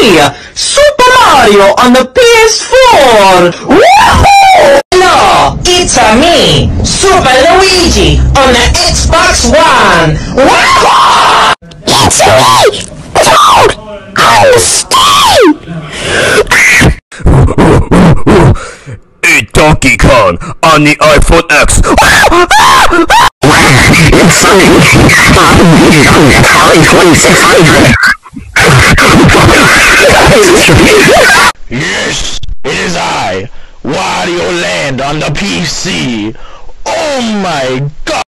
me, Super Mario on the PS4! Woohoo! Hello, it's me, Super Luigi on the Xbox One! Woohoo! It's me, Toad, on the Steam! It's Donkey Kong on the iPhone X! It's Sonic on the Atari 2600! Yes, it is I, Wario Land on the PC! Oh my god!